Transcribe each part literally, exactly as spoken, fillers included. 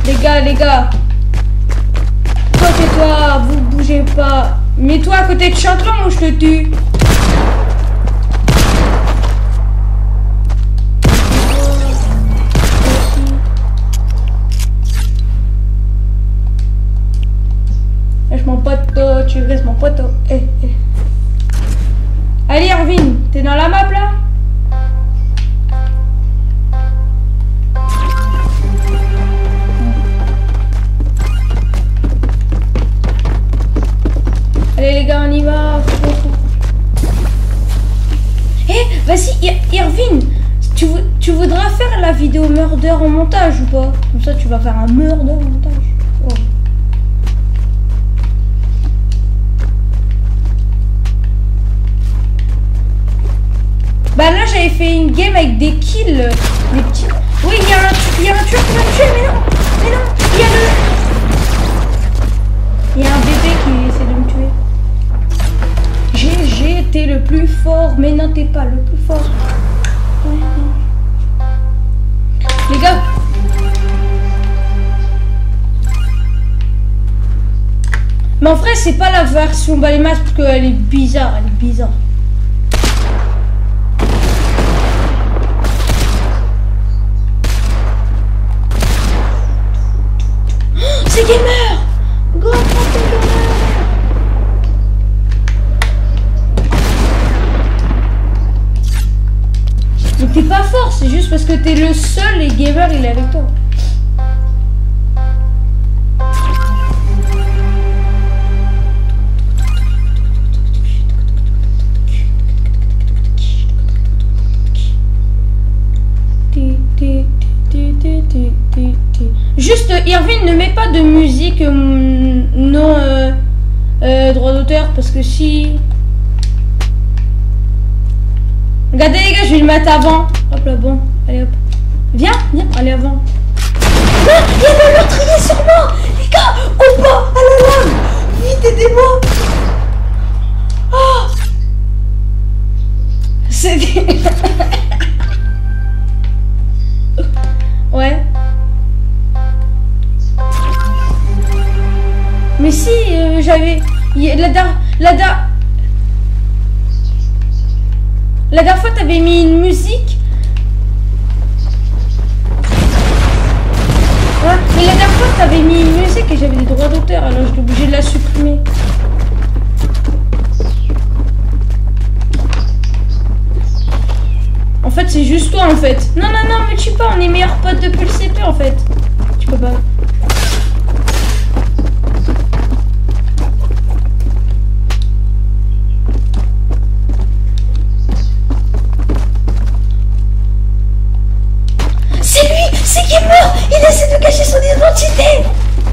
Les gars, les gars. Toi, tais-toi, vous bougez pas. Mets-toi à côté de Chantlon ou je te tue. Lâche mon poteau, tu restes mon poteau. Eh, eh. Allez, Irvine, t'es dans la map là? Allez les gars, on y va. Eh, hey, vas-y, Irvine, tu, tu voudras faire la vidéo murder en montage ou pas? Comme ça, tu vas faire un murder en montage. Oh. Bah là, j'avais fait une game avec des kills, des petits. Oui, il y a un, il y a un tueur qui va me tuer, mais non, mais non, il y a le. Il y a un bébé qui essaie de me tuer. J'ai été le plus fort, mais non, t'es pas le plus fort. Ouais, non. Les gars. Mais en vrai, c'est pas la version Balémas parce qu'elle est bizarre, elle est bizarre. Oh, c'est gamer. Go, prends ton gamer. Mais t'es pas fort, c'est juste parce que t'es le seul et gamer il est avec toi. Juste, Irvine, ne mets pas de musique euh, non euh, euh, droit d'auteur parce que si... Regardez les gars, je vais le mettre avant. Hop là, bon, allez hop. Viens, viens, allez avant. Non, il y a le meurtrier sur moi. Les gars, au bas, à la lame. Vite, aidez-moi. Oh. C'est... Ouais. Mais si, euh, j'avais... La dernière... La dernière... La dernière fois, t'avais mis une musique. Ouais, mais la dernière fois, t'avais mis une musique et j'avais des droits d'auteur, alors j'étais obligée de la supprimer. En fait, c'est juste toi, en fait. Non, non, non, me tue pas, on est meilleurs potes depuis le C P, en fait. Tu peux pas... C'est lui, c'est Gamer. Il essaie de cacher son identité.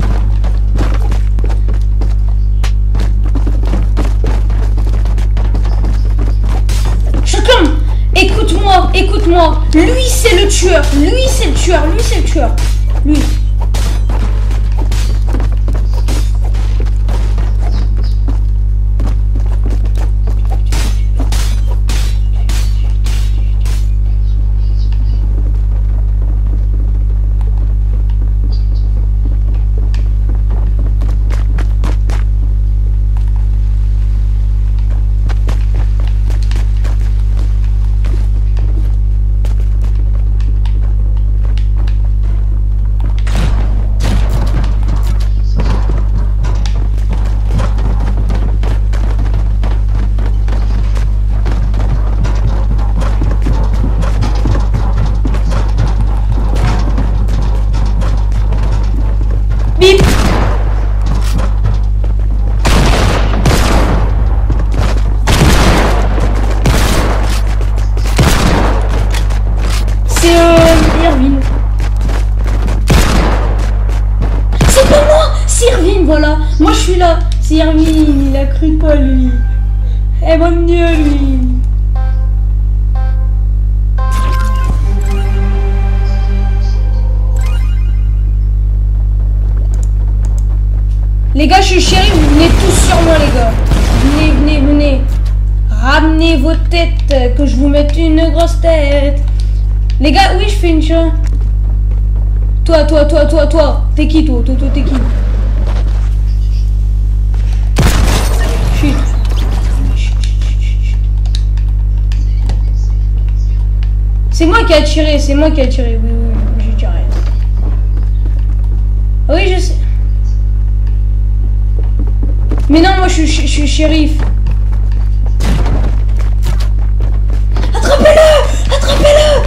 Chacun, écoute-moi, écoute-moi. Lui, c'est le tueur. Lui, c'est le tueur. Lui, c'est le tueur. Lui. Bip. C'est euh, Irvine. C'est pas moi, c'est Irvine, voilà. Moi je suis là. C'est Irvine, il a cru quoi lui? Eh mon dieu lui. Les gars, je suis chéri, vous venez tous sur moi, les gars. Venez, venez, venez. Ramenez vos têtes, que je vous mette une grosse tête. Les gars, oui, je fais une chose. Toi, toi, toi, toi, toi. T'es qui, toi? Toi, toi, t'es qui? Chut. C'est moi qui ai tiré, c'est moi qui ai tiré. Oui, oui, oui, j'ai tiré. Oui, je sais. Mais non, moi, je suis, je, je suis shérif. Attrapez-le! Attrapez-le!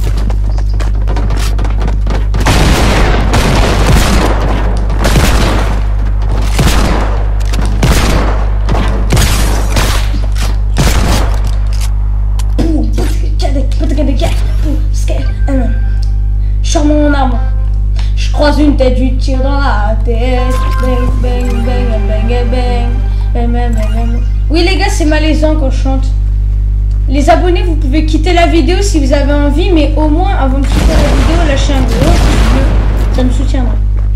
Je sors mon arme. Je croise une tête, je tire dans la tête. Bang, bang, bang, bang, bang, bang, bang, bang, bang. Oui les gars, c'est malaisant quand je chante. Les abonnés, vous pouvez quitter la vidéo si vous avez envie, mais au moins avant de quitter la vidéo, lâchez un gros pouce bleu. Ça me soutiendra.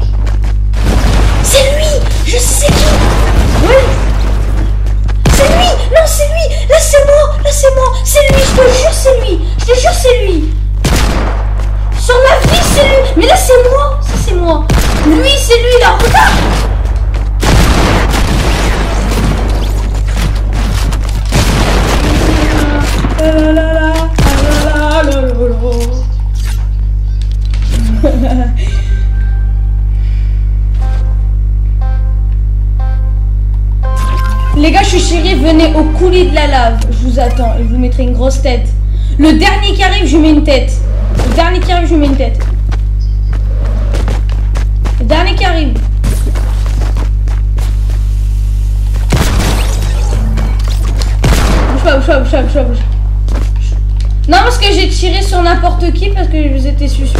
C'est lui! Je sais qui! Oui! C'est lui! Non, c'est lui! Là, c'est moi! Là, c'est moi! C'est lui! Je te jure, c'est lui! Je te jure, c'est lui! Sur ma vie, c'est lui! Mais là, c'est moi! Ça, c'est moi! Lui, c'est lui, là! Regarde! La, la, la, la, la, la, la, la. Les gars, je suis chérie, venez au coulis de la lave. Je vous attends et je vous mettrai une grosse tête. Le dernier qui arrive, je lui mets une tête. Le dernier qui arrive, je lui mets une tête. Le dernier qui arrive. Bouge pas, bouge pas, bouge pas, bouge pas, bouge pas. Non, parce que j'ai tiré sur n'importe qui parce que vous étiez suspect.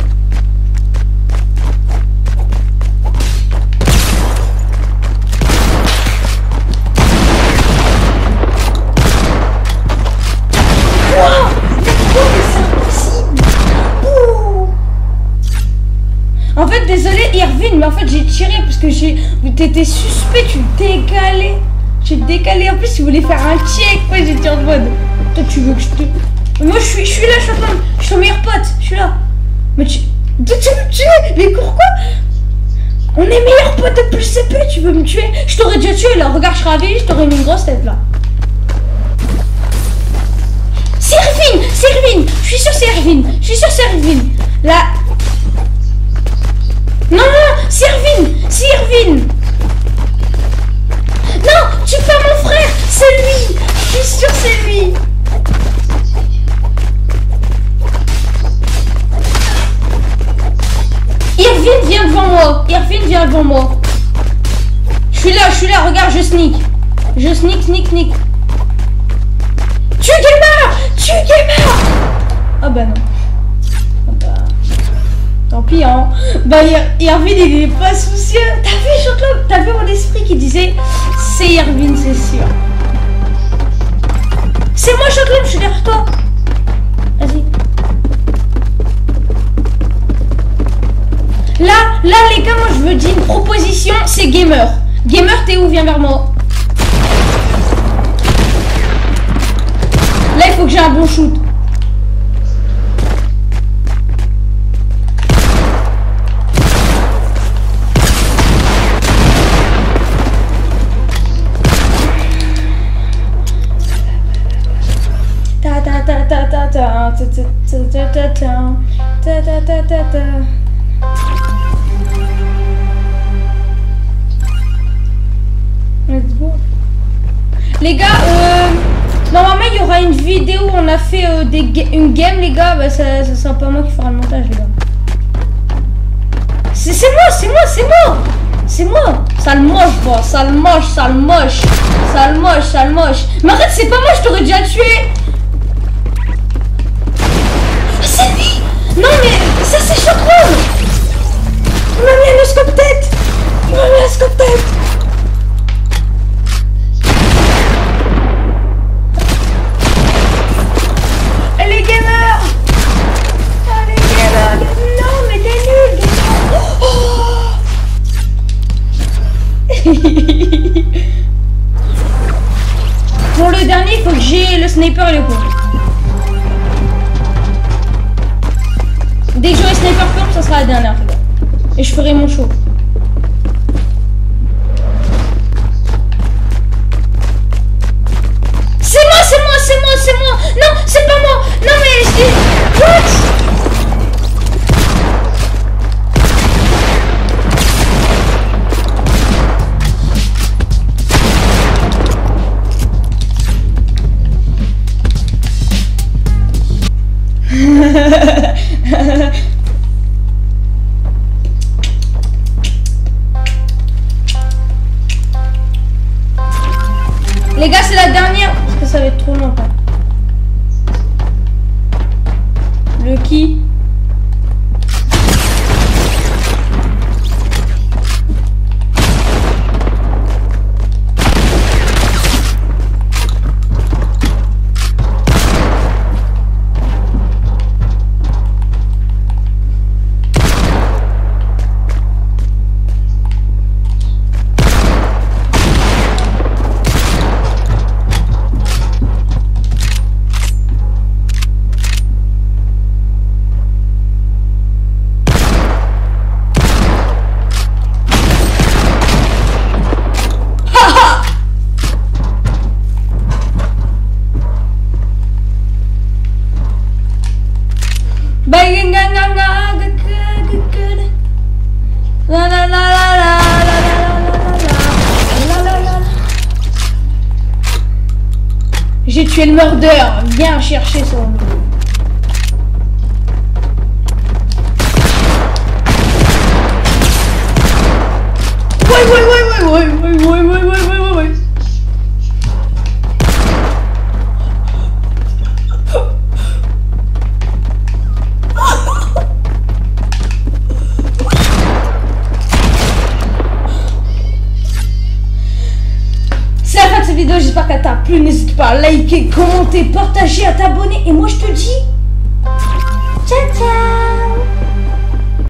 En fait, désolé Irvine, mais en fait j'ai tiré parce que j'ai. T'étais suspect, tu décalé. J'ai décalé. En plus, tu voulais faire un check. Ouais, j'étais en mode. Toi, tu veux que je te. Moi, je suis, je suis là, je suis, en... je suis ton meilleur pote. Je suis là. Mais tu. Tu veux me tuer? Mais pourquoi? On est meilleurs potes depuis C P. Tu veux me tuer? Je t'aurais déjà tué là. Regarde, je serais réveillé, je t'aurais mis une grosse tête là. C'est Irvine! C'est Irvine! Je suis sûr, c'est Irvine. Je suis sûr, c'est Irvine. Là. Non, non, c'est Irvine, c'est Irvine. Non, tu fais mon frère, c'est lui. Je suis sûr, c'est lui. Irvine vient devant moi. Irvine vient devant moi. Je suis là, je suis là, regarde, je sneak. Je sneak, sneak, sneak. Tu gamer! Tu gamer! Ah bah non. Tant pis, hein. Bah, Irvine, il est pas soucieux. T'as vu, Jean-Claude? T'as vu mon esprit qui disait c'est Irvine, c'est sûr. C'est moi, Jean-Claude, je suis derrière toi. Vas-y. Là, là, les gars, moi, je veux dire une proposition, c'est Gamer. Gamer, t'es où? Viens vers moi. Là, il faut que j'ai un bon shoot. Let's go. Les gars, euh, normalement il y aura une vidéo où on a fait euh, des ga une game, les gars. Bah, ça, ça sera pas moi qui fera le montage, les gars. C'est moi, c'est moi, c'est moi. C'est moi. Sale moche, quoi. Sale moche, sale moche. Sale moche, sale moche. Mais arrête, c'est pas moi, je t'aurais déjà tué. C'est lui. Non mais ça c'est Chocolat. Il m'a mis un scope tête. Il m'a mis un scope tête. Elle est gamer. Elle est gamer. Non mais t'es nul. Pour le dernier, il faut que j'ai le sniper et le coup. Dès que j'aurai Sniper Pump, ça sera la dernière, les gars. Et je ferai mon show. C'est moi, c'est moi, c'est moi, c'est moi. Non, c'est pas moi. Non, mais c'est... What? Les gars, c'est la dernière parce que ça va être trop longtemps. Le qui? J'ai tué le mordeur, viens chercher son nom. Ouais, ouais, ouais, ouais, ouais, ouais, ouais, ouais, ouais, ouais, ouais, ouais. C'est la fin de cette vidéo, j'espère qu'elle t'a plu. N'hésite pas à liker, commenter, partager, à t'abonner. Et moi je te dis...